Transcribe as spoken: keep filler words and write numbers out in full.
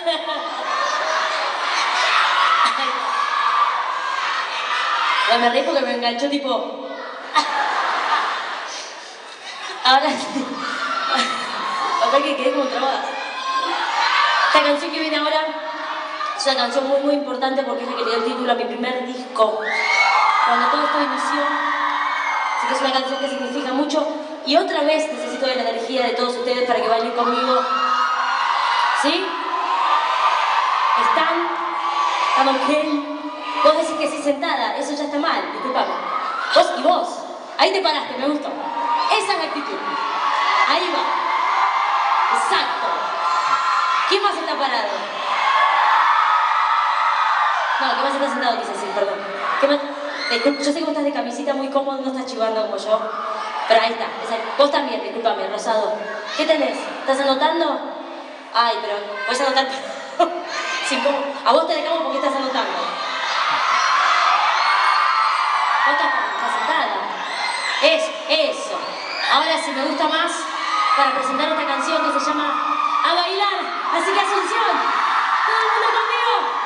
Ya me reí porque me enganchó tipo... Ahora sí. Acá que quedé como trabada. Esta canción que viene ahora es una canción muy muy importante porque es la que le dio el título a mi primer disco. Cuando todo esto inició, así que es una canción que significa mucho. Y otra vez necesito de la energía de todos ustedes para que bailen conmigo. ¿Sí? ¿Están? ¿Están ok? Vos decís que sí sentada, eso ya está mal, disculpame. Vos y vos, ahí te paraste, me gustó. Esa es la actitud. Ahí va. Exacto. ¿Quién más está parado? No, ¿quién más está sentado? Quise decir, perdón. ¿Qué más? Disculpa, yo sé que vos estás de camisita muy cómodo, no estás chivando como yo. Pero ahí está. Esa... Vos también, discúlpame, rosado. ¿Qué tenés? ¿Estás anotando? Ay, pero puedes anotar. Sí, ¿cómo? A vos te dejamos porque estás anotando. Vos estás, estás sentada. Eso, eso. Ahora sí me gusta más para presentar esta canción que se llama A Bailar. Así que Asunción, todo el mundo conmigo.